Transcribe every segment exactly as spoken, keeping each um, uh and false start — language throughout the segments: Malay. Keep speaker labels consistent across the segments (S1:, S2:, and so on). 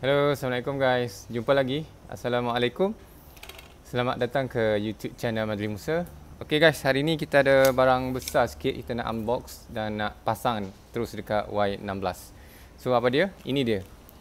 S1: Hello, Assalamualaikum guys. Jumpa lagi. Assalamualaikum. Selamat datang ke YouTube channel Madri Musa. Okay guys, hari ni kita ada barang besar sikit kita nak unbox dan nak pasang terus dekat Y enam belas. So apa dia? Ini dia.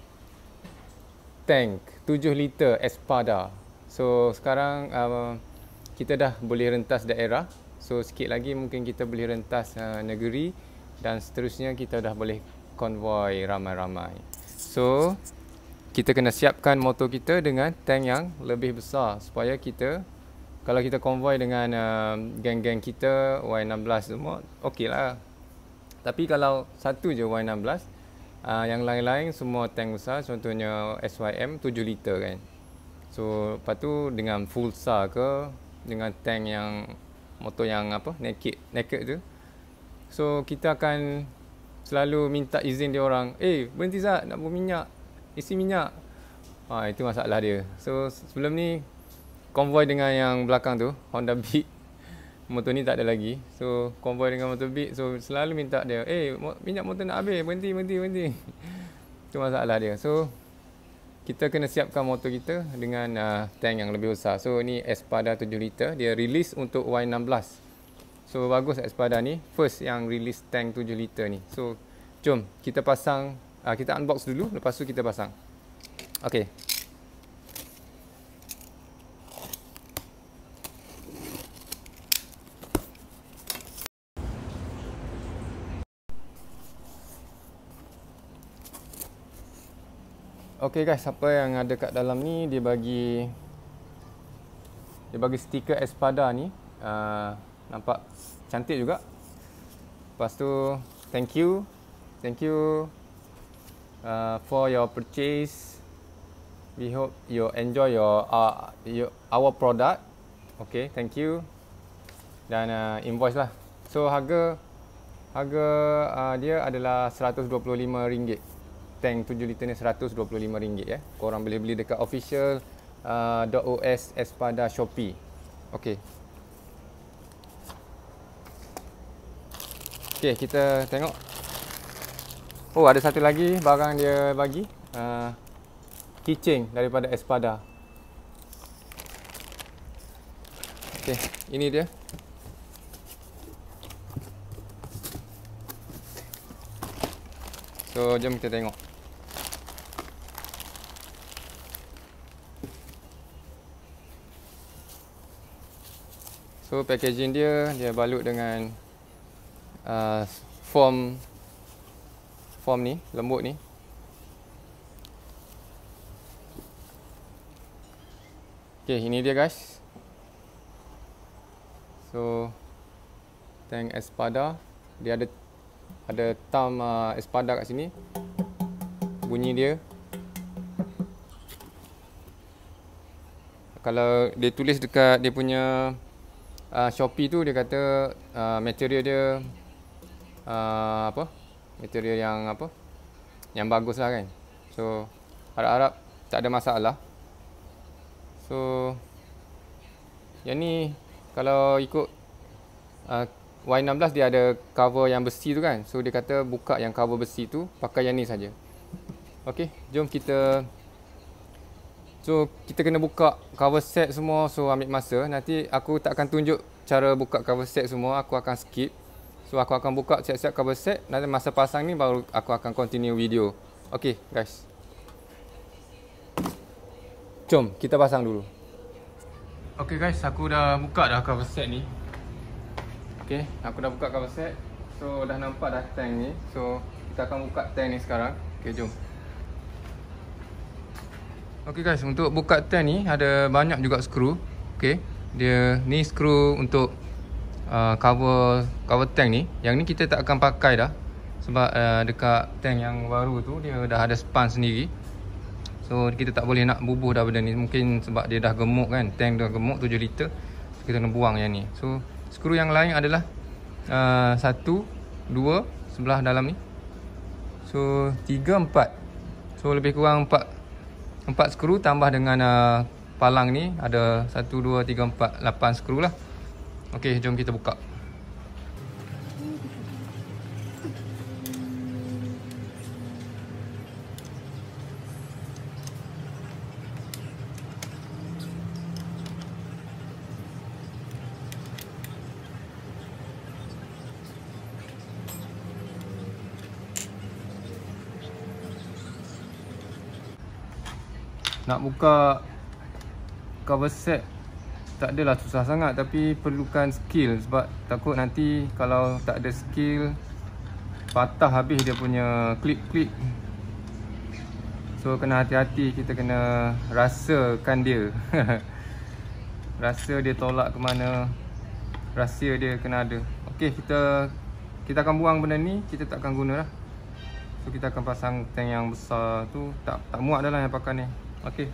S1: Tank tujuh liter Espada. So sekarang uh, kita dah boleh rentas daerah. So sikit lagi mungkin kita boleh rentas uh, negeri dan seterusnya kita dah boleh konvoi ramai-ramai. So kita kena siapkan motor kita dengan tank yang lebih besar supaya kita, kalau kita konvoi dengan uh, geng-geng kita Y enam belas semua, okey lah. Tapi kalau satu je Y enam belas, uh, yang lain-lain semua tank besar, contohnya S Y M tujuh liter kan. So lepas tu dengan full S A R ke, dengan tank yang motor yang apa, naked, naked tu. So kita akan selalu minta izin dia orang, eh berhenti Zat, nak berminyak, isi minyak. Ha, itu masalah dia. So sebelum ni konvoi dengan yang belakang tu, Honda Beat. Motor ni tak ada lagi. So konvoi dengan motor Beat, so selalu minta dia, eh minyak motor nak habis, berhenti, berhenti, berhenti. Itu masalah dia. So kita kena siapkan motor kita dengan uh, tank yang lebih besar. So ni Espada tujuh liter, dia release untuk Y enam belas. So bagus Espada ni, first yang release tank tujuh liter ni. So jom kita pasang, uh, kita unbox dulu, lepas tu kita pasang. Okey. Okey guys, apa yang ada kat dalam ni, dia bagi dia bagi stiker Espada ni. Uh, nampak cantik juga. Lepas tu thank you. Thank you uh, for your purchase. We hope you enjoy your, uh, your our product. Okay, thank you. Dan uh, invoice lah. So harga harga uh, dia adalah seratus dua puluh lima ringgit. Tank tujuh liter ni seratus dua puluh lima ringgit ya. Korang boleh beli dekat official uh, .os Espada Shopee. Okay. Okay, kita tengok. Oh, ada satu lagi barang dia bagi. Uh, keychain daripada Espada. Okey, ini dia. So, jom kita tengok. So, packaging dia, dia balut dengan uh, foam foam ni, lembut ni. Okay, ini dia guys. So tank Espada, dia ada ada thumb uh, Espada kat sini. Bunyi dia, kalau dia tulis dekat dia punya uh, Shopee tu, dia kata uh, material dia uh, apa? Material yang apa? Yang bagus lah kan. So harap-harap tak ada masalah. So yang ni kalau ikut uh, Y enam belas dia ada cover yang besi tu kan. So dia kata buka yang cover besi tu, pakai yang ni saja. Okey, jom kita. So kita kena buka cover set semua. So ambil masa. Nanti aku tak akan tunjuk cara buka cover set semua, aku akan skip. So aku akan buka siap-siap cover set. Nanti masa pasang ni baru aku akan continue video. Okey guys, jom kita pasang dulu. Okay guys, aku dah buka dah cover set ni. Okay, aku dah buka cover set. So dah nampak dah tank ni. So kita akan buka tank ni sekarang. Okay, jom. Okay guys, untuk buka tank ni ada banyak juga skru. Okay, dia ni skru untuk uh, cover cover tank ni. Yang ni kita tak akan pakai dah, sebab uh, dekat tank yang baru tu dia dah ada span sendiri. So kita tak boleh nak bubuh dah benda ni. Mungkin sebab dia dah gemuk kan, tank dah gemuk tujuh liter. So kita kena buang yang ni. So skru yang lain adalah uh, satu, dua sebelah dalam ni. So tiga, empat. So lebih kurang empat empat skru tambah dengan uh, palang ni. Ada satu, dua, tiga, empat, lapan skru lah. Okey, jom kita buka. Nak buka cover set tak adalah susah sangat, tapi perlukan skill. Sebab takut nanti kalau tak ada skill patah habis dia punya klip-klip. So kena hati-hati, kita kena rasakan dia. Rasa dia tolak ke mana, rahsia dia kena ada. Okey, kita kita akan buang benda ni, kita tak akan guna lah. So kita akan pasang tank yang besar tu, tak tak muat dah lah yang pakai ni. Okey.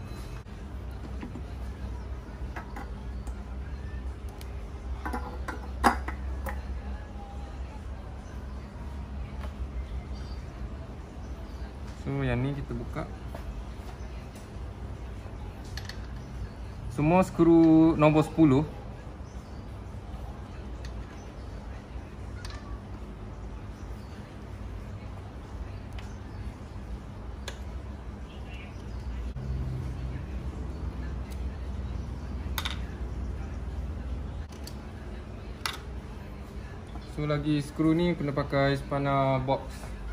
S1: So yang ni kita buka. Semua skru nombor sepuluh. So lagi skru ni kena pakai spana box.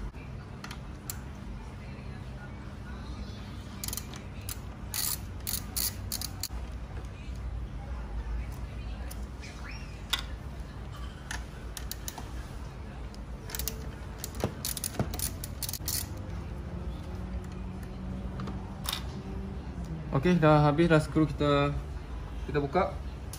S1: Okey, dah habis dah skru kita kita buka.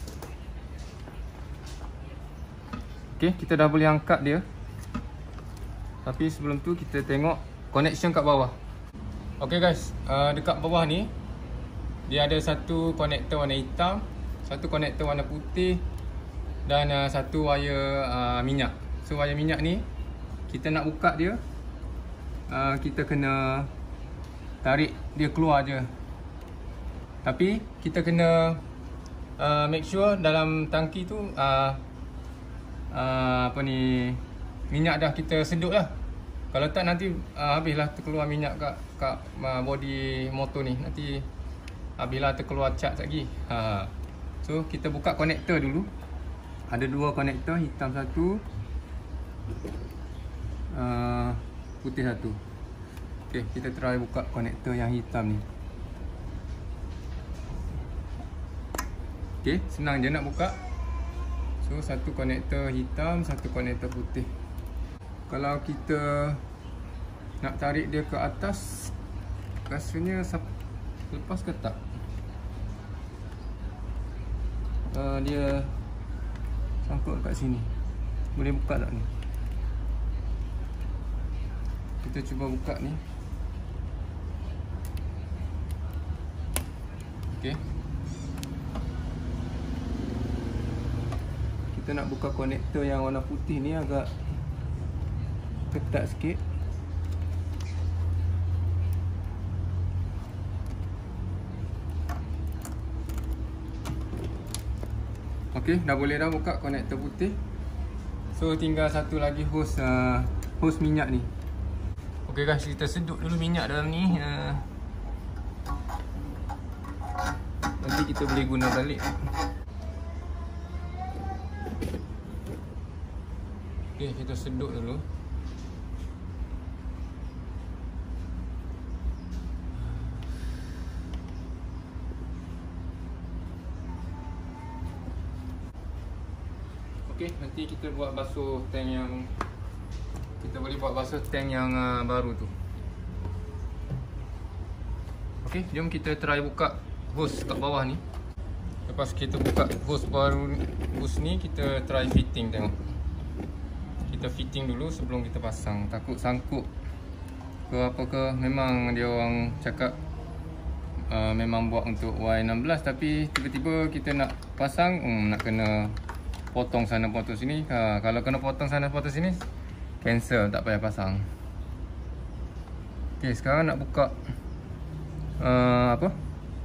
S1: Okey, kita dah boleh angkat dia. Tapi sebelum tu kita tengok connection kat bawah. Okey guys, uh, dekat bawah ni dia ada satu konektor warna hitam, satu konektor warna putih dan uh, satu wire uh, minyak. So wire minyak ni kita nak buka dia, uh, kita kena tarik dia keluar je. Tapi kita kena uh, make sure dalam tangki tu uh, uh, apa ni, minyak dah kita sedut lah. Kalau tak nanti uh, habislah terkeluar minyak kat, kat uh, body motor ni. Nanti habislah terkeluar cat lagi. ha. So kita buka konektor dulu. Ada dua konektor, hitam satu, uh, putih satu. Okay, kita try buka konektor yang hitam ni. Okay, senang je nak buka. So satu konektor hitam, satu konektor putih. Kalau kita nak tarik dia ke atas, rasanya lepas ke tak? Uh, dia sangkut kat sini. Boleh buka tak ni? Kita cuba buka ni. Okay. Kita nak buka konektor yang warna putih ni agak ketat sikit. Okey, dah boleh dah buka konektor putih. So tinggal satu lagi hose uh, hose minyak ni. Okey guys, kita sedut dulu minyak dalam ni. Uh, nanti kita boleh guna balik. Okay, kita sedut dulu. Okay, nanti kita buat basuh tank yang kita boleh buat basuh tank yang uh, baru tu. Okay, jom kita try buka hose kat bawah ni. Lepas kita buka hose baru, hose ni kita try fitting tengok. Kita fitting dulu sebelum kita pasang. Takut sangkut ke apa ke. Memang dia orang cakap uh, memang buat untuk Y enam belas, tapi tiba-tiba kita nak pasang, hmm, nak kena potong sana potong sini. ha, Kalau kena potong sana potong sini, cancel, tak payah pasang. Ok, sekarang nak buka uh, apa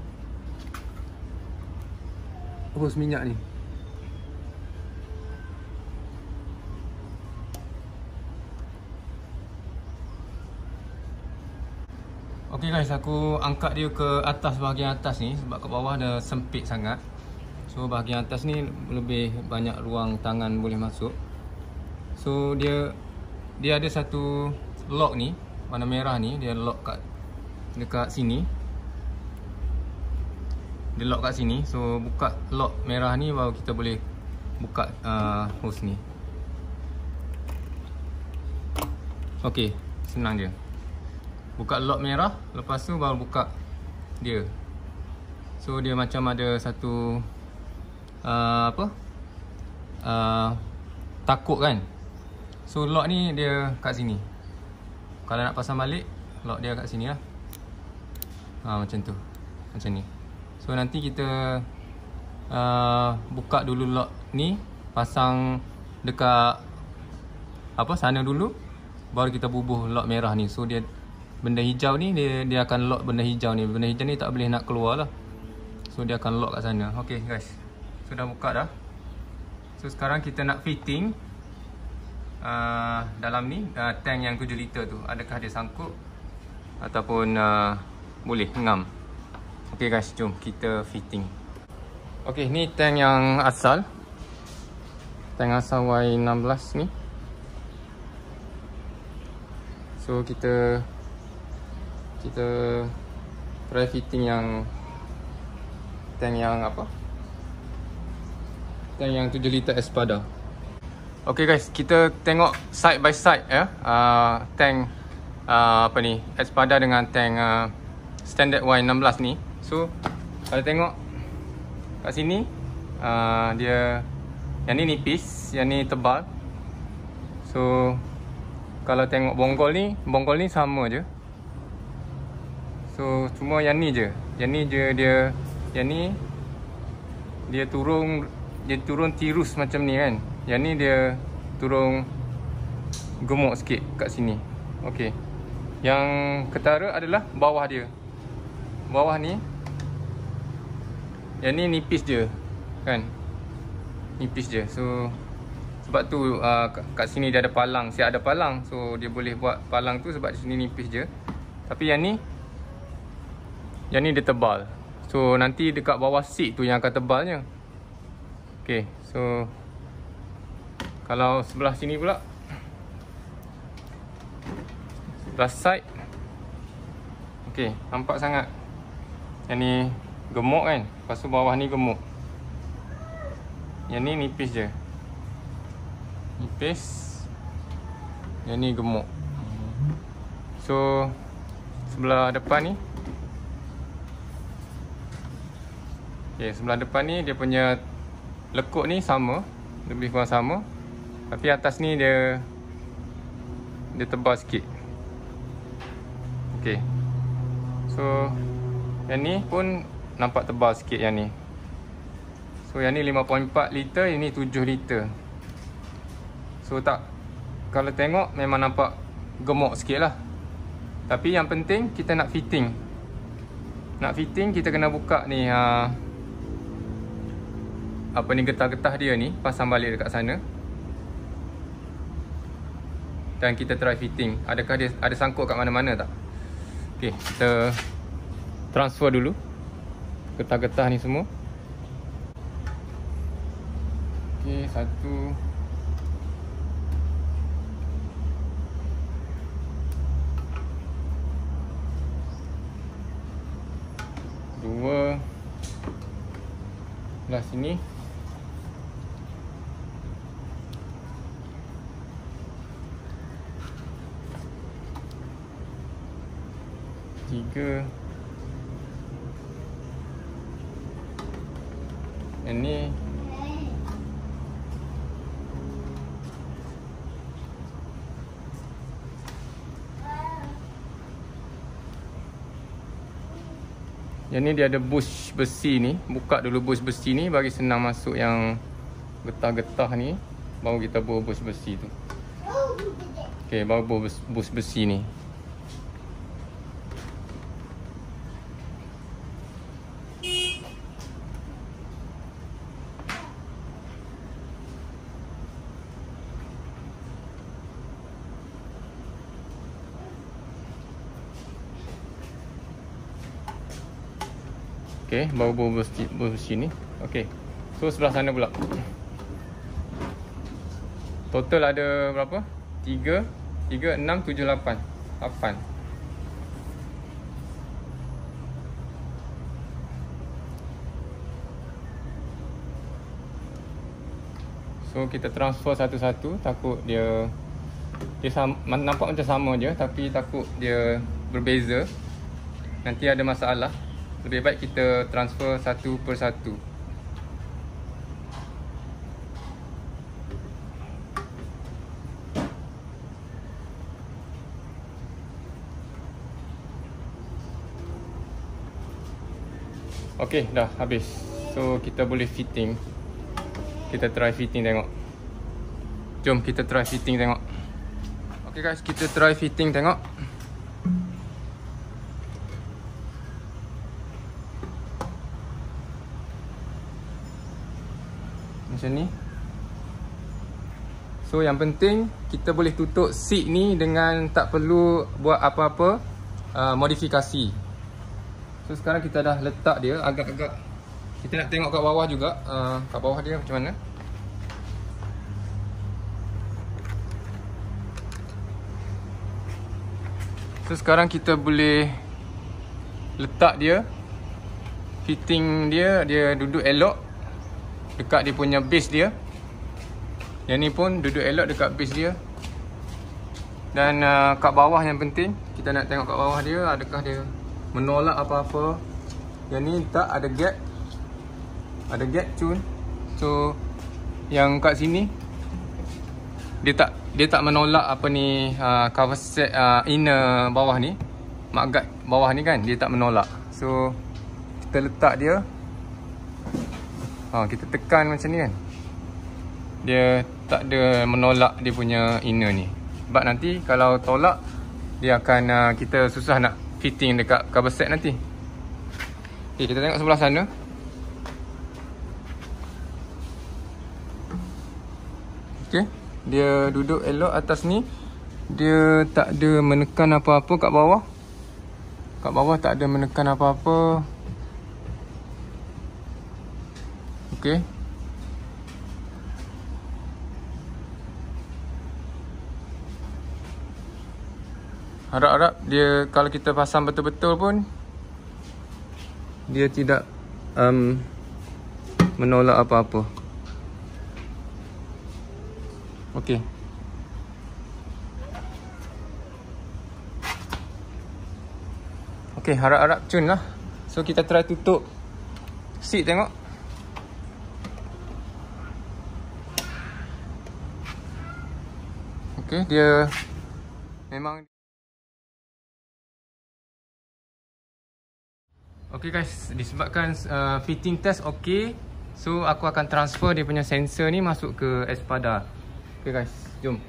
S1: hose minyak ni. Ok guys, aku angkat dia ke atas, bahagian atas ni. Sebab kat bawah dah sempit sangat. So bahagian atas ni lebih banyak ruang tangan boleh masuk. So dia Dia ada satu lock ni, warna merah ni. Dia lock kat dekat sini. dia lock kat sini. So buka lock merah ni baru kita boleh buka uh, hose ni. Okey, senang je. Buka lock merah, lepas tu baru buka dia. So dia macam ada satu uh, apa? Uh, takuk kan. So lock ni dia kat sini. Kalau nak pasang balik, lock dia kat sini lah. Ha, macam tu. Macam ni. So nanti kita uh, buka dulu lock ni, pasang dekat apa sana dulu, baru kita bubuh lock merah ni. So dia benda hijau ni dia dia akan lock benda hijau ni. Benda hijau ni tak boleh nak keluar lah. So dia akan lock kat sana. Okey guys. So dah buka dah. So sekarang kita nak fitting uh, dalam ni uh, tank yang tujuh liter tu. Adakah dia sangkut ataupun uh, boleh ngam. Okey guys, jom kita fitting. Okey, ni tank yang asal. Tank asal Y enam belas ni. So kita kita try fitting yang tank yang apa? Tank yang tujuh liter Espada. Okey guys, kita tengok side by side ya. Uh, tank uh, apa ni? Espada dengan tank uh, standard Y enam belas ni. So kalau tengok kat sini uh, dia yang ni nipis, yang ni tebal. So kalau tengok bonggol ni, bonggol ni sama je. So cuma yang ni je. Yang ni je dia, yang ni dia turun, dia turun tirus macam ni kan. Yang ni dia turun gemuk sikit kat sini. Okey. Yang ketara adalah bawah dia. Bawah ni, yang ni nipis je kan. Nipis je. So sebab tu uh, kat sini dia ada palang. Siap ada palang. So dia boleh buat palang tu sebab di sini nipis je. Tapi yang ni, yang ni dia tebal. So nanti dekat bawah seat tu yang akan tebalnya. Okay, so kalau sebelah sini pula, sebelah side. Okay, nampak sangat. Yang ni gemuk kan. Lepas tu bawah ni gemuk. Yang ni nipis je. Nipis. Yang ni gemuk. So sebelah depan ni, okay, sebelah depan ni dia punya lekuk ni sama, lebih kurang sama. Tapi atas ni dia dia tebal sikit. Okay. So yang ni pun nampak tebal sikit yang ni. So yang ni lima perpuluhan empat liter, yang ni tujuh liter. So tak, kalau tengok memang nampak gemuk sikit lah. Tapi yang penting kita nak fitting. Nak fitting kita kena buka ni ha, apa ni, getah-getah dia ni, pasang balik dekat sana. Dan kita try fitting. Adakah dia ada sangkut kat mana-mana tak? Okay, kita transfer dulu getah-getah ni semua. Okay, satu. Dua. Belah sini. Tiga. Yang ni. Yang ni dia ada bush besi ni. Buka dulu bush besi ni bagi senang masuk yang getah-getah ni. Baru kita bawa bush besi tu. Okay, baru bawa bush besi ni. Okay, baru bawa besi, besi ni. Okay, so sebelah sana pula. Total ada berapa? Tiga, tiga, enam, tujuh, lapan. Lapan. So kita transfer satu-satu, takut dia dia sama, nampak macam sama je tapi takut dia berbeza, nanti ada masalah. Lebih baik kita transfer satu per satu. Okey, dah habis. So kita boleh fitting. Kita try fitting tengok. Jom kita try fitting tengok. Okay guys, kita try fitting tengok. Macam ni. So yang penting kita boleh tutup seat ni dengan tak perlu buat apa-apa uh, modifikasi. So sekarang kita dah letak dia agak-agak. Kita nak tengok kat bawah juga, uh, kat bawah dia macam mana. So sekarang kita boleh letak dia, fitting dia, dia duduk elok dekat dia punya base dia. Yang ni pun duduk elok dekat base dia. Dan uh, kat bawah yang penting, kita nak tengok kat bawah dia, adakah dia menolak apa-apa. Yang ni tak ada gap. Ada gap cun. So yang kat sini dia tak dia tak menolak apa ni uh, cover set uh, inner bawah ni. Mudguard bawah ni kan, dia tak menolak. So kita letak dia. Ha, kita tekan macam ni kan. Dia tak ada menolak dia punya inner ni. Sebab nanti kalau tolak, dia akan uh, kita susah nak fitting dekat cover set nanti. Okay, kita tengok sebelah sana. Okay, dia duduk elok atas ni. Dia tak ada menekan apa-apa kat bawah. Kat bawah tak ada menekan apa-apa. Okay. Harap-harap dia kalau kita pasang betul-betul pun dia tidak um, menolak apa-apa. Okey. Okey, harap-harap cun lah. So kita try tutup seat tengok. Okey, dia memang. Okey guys, disebabkan uh, fitting test okey, so aku akan transfer dia punya sensor ni masuk ke Espada. Okay guys, jom.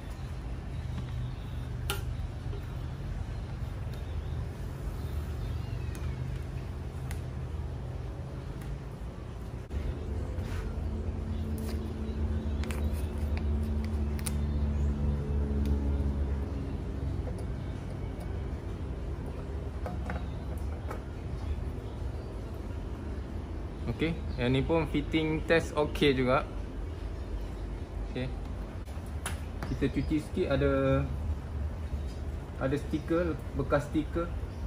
S1: Okay, yang ni pun fitting test okey juga. Okay, kita cuci sikit, ada ada stiker, bekas stiker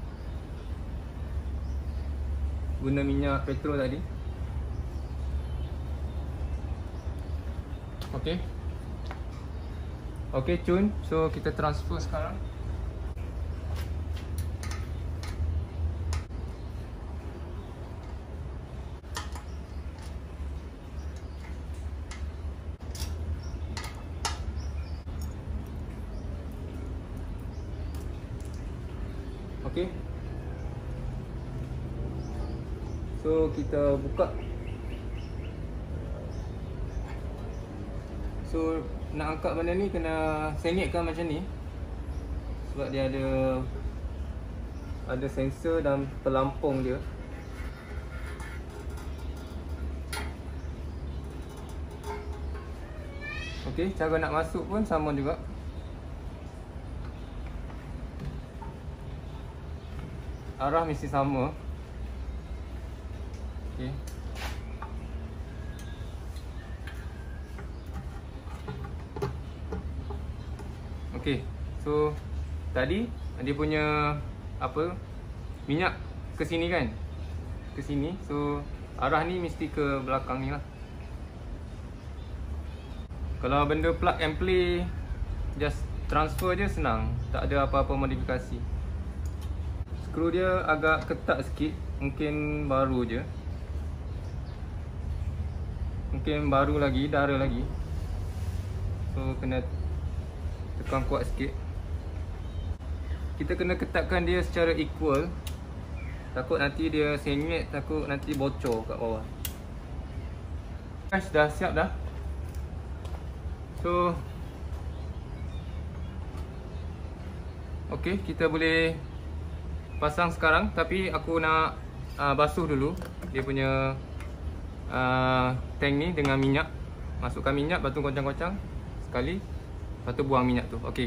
S1: guna minyak petrol tadi. Okay. Okay cun, so kita transfer sekarang. Okay. So kita buka. So nak angkat benda ni kena sengitkan macam ni. Sebab dia ada Ada sensor dan pelampung dia. Okay, cara nak masuk pun sama juga. Arah mesti sama. Okay. Okay, so tadi dia punya apa minyak ke sini kan, ke sini. So arah ni mesti ke belakang ni lah. Kalau benda plug and play, just transfer je senang, tak ada apa-apa modifikasi. Skru dia agak ketat sikit, mungkin baru je. Mungkin baru lagi, dara lagi. So kena tekan kuat sikit. Kita kena ketatkan dia secara equal. Takut nanti dia sengit, takut nanti bocor kat bawah. Guys, dah siap dah. So okey, kita boleh pasang sekarang, tapi aku nak uh, basuh dulu dia punya uh, tank ni dengan minyak. Masukkan minyak, lepas tu goncang-goncang sekali, lepas tu buang minyak tu. Okey.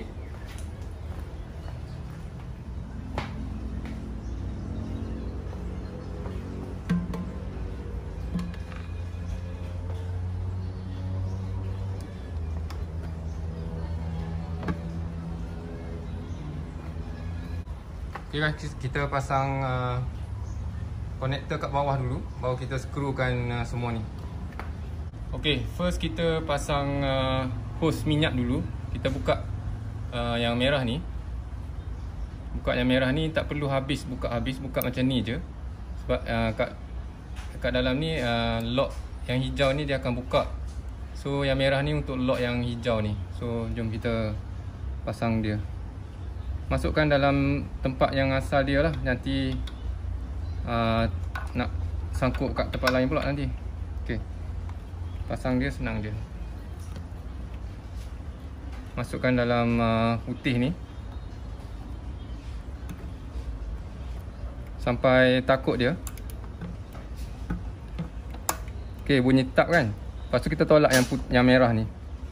S1: Okay guys, kita pasang uh, konektor kat bawah dulu, baru kita skrukan uh, semua ni. Okay, first kita pasang uh, hose minyak dulu. Kita buka uh, yang merah ni. Buka yang merah ni tak perlu habis buka habis, buka macam ni je. Sebab uh, kat, kat dalam ni uh, lock yang hijau ni dia akan buka. So yang merah ni untuk lock yang hijau ni. So jom kita pasang dia. Masukkan dalam tempat yang asal dia lah. Nanti uh, nak sangkut kat tempat lain pula nanti. Okay, pasang dia senang je. Masukkan dalam uh, putih ni sampai takut dia. Okay, bunyi tap kan. Lepas tu kita tolak yang, yang merah ni.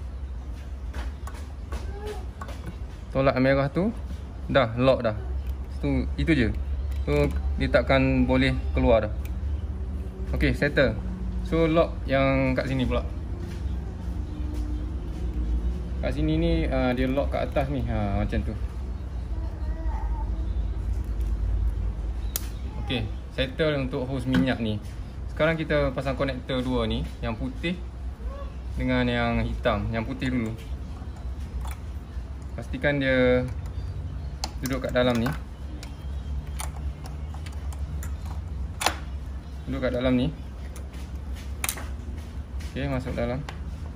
S1: Tolak yang merah tu. Dah lock dah. Tu itu je. So dia takkan boleh keluar dah. Okey, settle. So lock yang kat sini pula. Kat sini ni uh, dia lock kat atas ni. Ha, macam tu. Okey, settle untuk hose minyak ni. Sekarang kita pasang konektor dua ni, yang putih dengan yang hitam. Yang putih dulu. Pastikan dia duduk kat dalam ni. Duduk kat dalam ni. Okey, masuk dalam.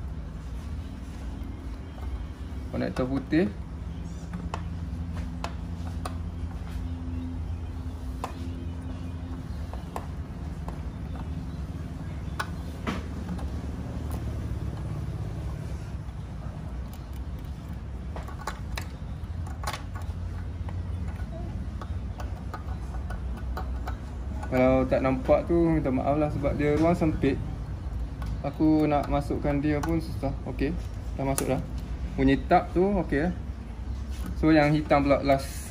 S1: Konektor putih. Kalau tak nampak tu minta maaf lah, sebab dia ruang sempit. Aku nak masukkan dia pun susah. Okey, dah masuk dah. Bunyi tap tu okey lah. So yang hitam pula last.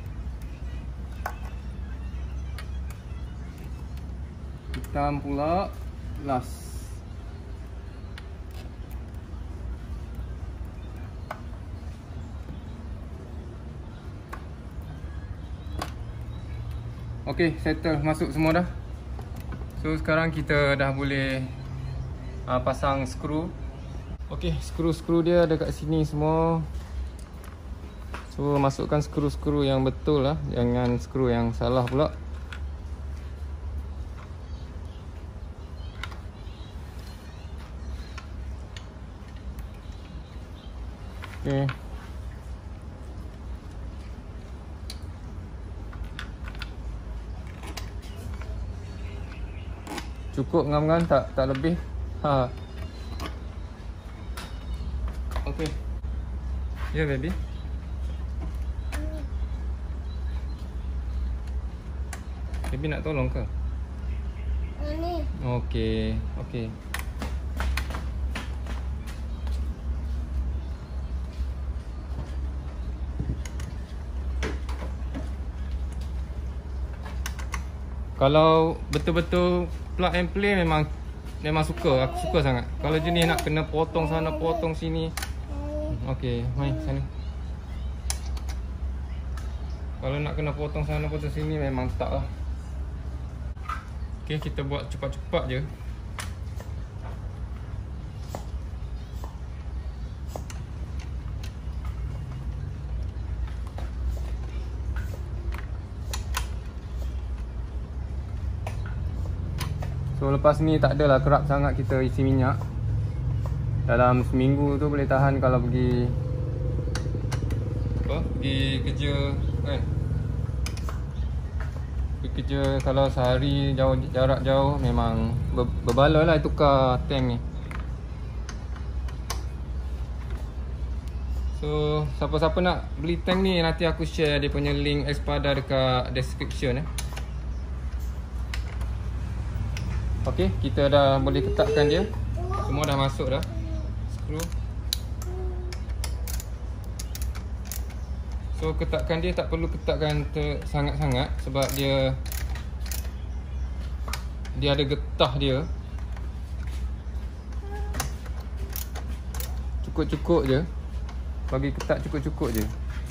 S1: Hitam pula last. Okey, settle, masuk semua dah. So sekarang kita dah boleh uh, pasang skru. Okey, skru-skru dia ada kat sini semua. So masukkan skru-skru yang betul lah, jangan skru yang salah pula. Okey. Cukup ngam-ngam, tak tak lebih. Ha. Okey. Ya, yeah, baby. Baby nak tolong ke?
S2: Ni.
S1: Okey, okey. Kalau betul-betul plug and play memang memang suka, aku suka sangat. Kalau jenis nak kena potong sana, potong sini. Okey, mai sana. Kalau nak kena potong sana, potong sini memang tak lah. Okey, kita buat cepat-cepat je. So lepas ni tak adalah kerap sangat kita isi minyak. Dalam seminggu tu boleh tahan kalau pergi apa? Pergi kerja kan. Pergi kerja kalau sehari jauh jarak jauh memang ber, berbaloi lah tukar tank ni. So siapa-siapa nak beli tank ni nanti aku share dia punya link Espada dekat description eh. Okey, kita dah boleh ketatkan dia. Semua dah masuk dah. Skru. So ketatkan dia tak perlu ketatkan sangat-sangat sebab dia dia ada getah dia. Cukup-cukup je. Bagi ketat cukup-cukup je.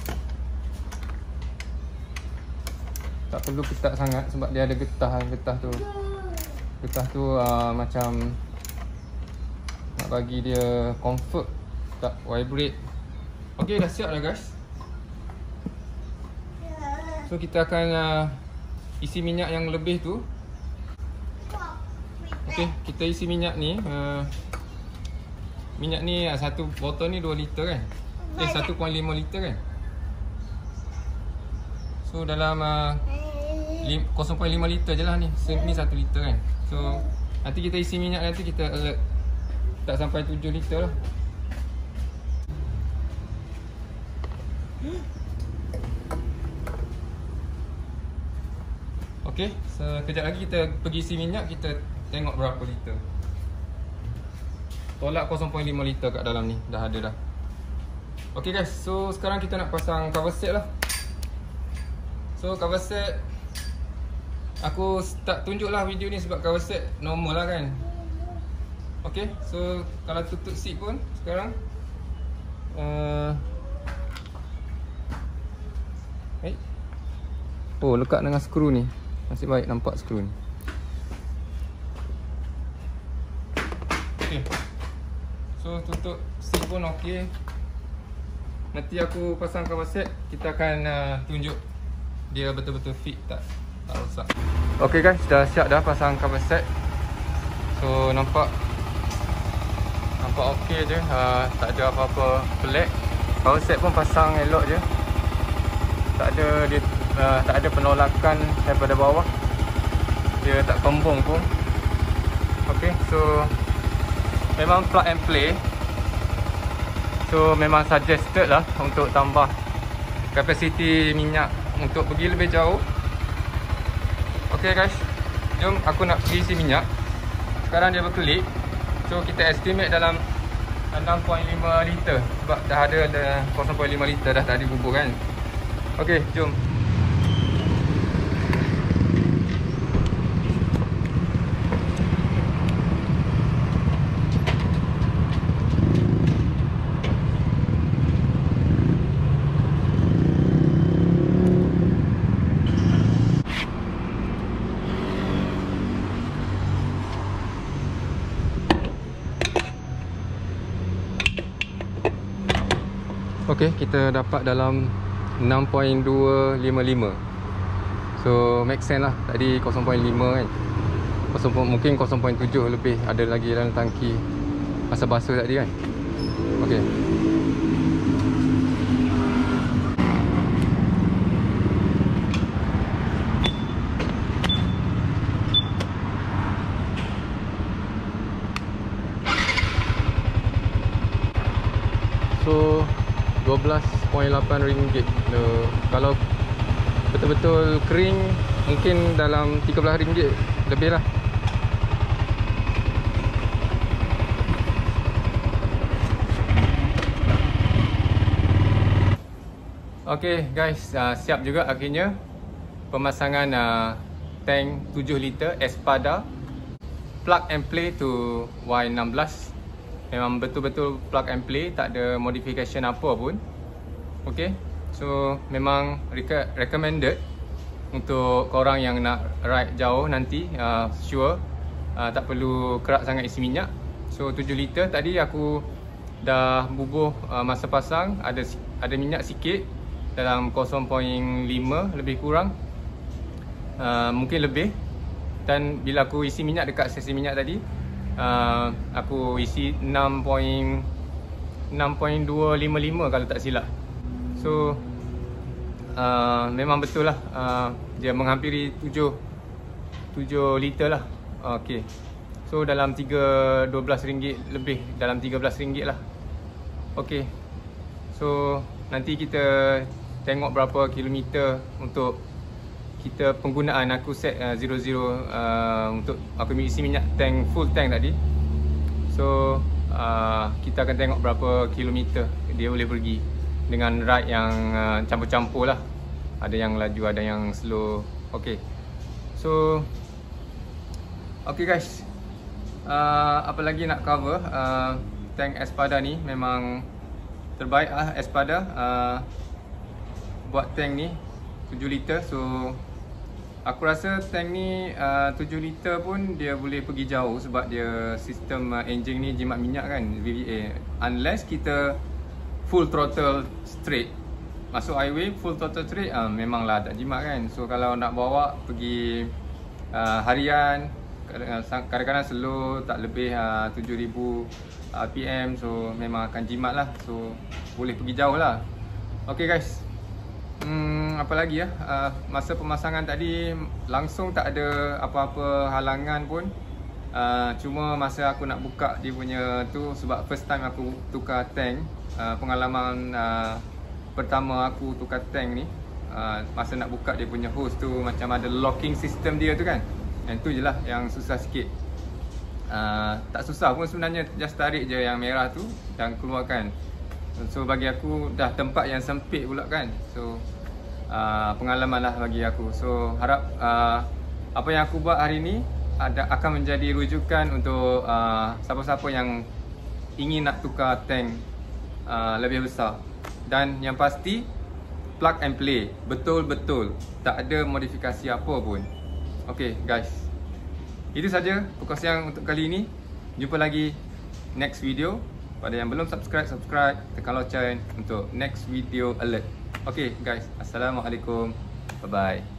S1: Tak perlu ketat sangat sebab dia ada getah. Getah tu Getah tu uh, macam nak bagi dia comfort, tak vibrate. Ok, dah siap dah guys. So kita akan uh, isi minyak yang lebih tu. Ok, kita isi minyak ni uh, minyak ni uh, satu botol ni dua liter kan. Eh satu koma lima liter kan. So dalam uh, kosong koma lima liter je lah ni. Ni satu liter kan. So nanti kita isi minyak, nanti kita alert tak sampai tujuh liter lah. Ok, sekejap lagi kita pergi isi minyak, kita tengok berapa liter. Tolak kosong koma lima liter kat dalam ni, dah ada dah. Ok guys, so sekarang kita nak pasang cover set lah. So cover set, aku tak tunjuk lah video ni sebab cover set normal lah kan. Ok, so kalau tutup seat pun sekarang uh, eh. Oh, lekat dengan skru ni. Nasib baik nampak skru ni. Ok, so tutup seat pun ok. Nanti aku pasang cover set, kita akan uh, tunjuk dia betul-betul fit tak tak rosak. Ok guys, dah siap dah pasang cover set. So nampak Nampak ok je, uh, tak ada apa-apa pelik. Cover set pun pasang elok je. Tak ada dia uh, tak ada penolakan daripada bawah. Dia tak kembung pun. Ok, so memang plug and play. So memang suggested lah untuk tambah kapasiti minyak untuk pergi lebih jauh. Ok guys, jom aku nak pergi isi minyak. Sekarang dia berkelip. So kita estimate dalam enam koma lima liter sebab dah ada kosong koma lima liter dah tadi bubur kan. Ok, jom. Ok, kita dapat dalam enam koma dua lima lima. So make sense lah. Tadi kosong koma lima kan. kosong, mungkin kosong koma tujuh lebih ada lagi dalam tangki masa basuh tadi kan. Ok, so dua belas koma lapan ringgit. uh, Kalau betul-betul kering mungkin dalam tiga belas ringgit lebih lah. Ok guys, uh, siap juga akhirnya pemasangan uh, tank tujuh liter Espada plug and play to Y enam belas. Memang betul-betul plug and play, tak ada modification apa pun. Ok, so memang recommended untuk korang yang nak ride jauh nanti. uh, Sure, uh, tak perlu kerap sangat isi minyak. So tujuh liter tadi aku dah bubuh uh, masa pasang. Ada ada minyak sikit dalam kosong koma lima lebih kurang, uh, mungkin lebih. Dan bila aku isi minyak dekat sesi minyak tadi, uh, aku isi enam perpuluhan dua lima lima kalau tak silap. So uh, memang betul lah, uh, dia menghampiri tujuh liter lah. Okay, so dalam tiga dua belas ringgit lebih, dalam tiga belas ringgit lah. Okay, so nanti kita tengok berapa kilometer untuk kita penggunaan. Aku set uh, zero zero uh, untuk aku isi minyak tank, full tank tadi. So uh, kita akan tengok berapa kilometer dia boleh pergi dengan ride yang uh, campur-campur lah. Ada yang laju, ada yang slow. Okay, so okay guys, uh, apa lagi nak cover. uh, Tank Espada ni memang terbaik lah. Espada uh, buat tank ni tujuh liter. So aku rasa tank ni uh, tujuh liter pun dia boleh pergi jauh, sebab dia sistem uh, engine ni jimat minyak kan, V V A. Unless kita full throttle straight, masuk highway full throttle straight, uh, memanglah tak jimat kan. So kalau nak bawa pergi uh, harian, kadang-kadang slow, tak lebih uh, tujuh ribu R P M, so memang akan jimat lah. So boleh pergi jauh lah. Okay guys, Hmm, apa lagi ya, uh, masa pemasangan tadi langsung tak ada apa-apa halangan pun. uh, Cuma masa aku nak buka dia punya tu, sebab first time aku tukar tank, uh, pengalaman uh, pertama aku tukar tank ni, uh, masa nak buka dia punya hose tu macam ada locking system dia tu kan. Yang tu je lah yang susah sikit. uh, Tak susah pun sebenarnya, just tarik je yang merah tu dan keluarkan. So bagi aku dah tempat yang sempit pula kan. So uh, pengalaman lah bagi aku. So harap uh, apa yang aku buat hari ni ada, akan menjadi rujukan untuk uh, siapa-siapa yang ingin nak tukar tank uh, lebih besar. Dan yang pasti plug and play, betul-betul tak ada modifikasi apa pun. Okay guys, itu saja perkongsian untuk kali ini. Jumpa lagi next video. Pada yang belum subscribe, subscribe, tekan lonceng untuk next video alert. Okay guys, Assalamualaikum, bye bye.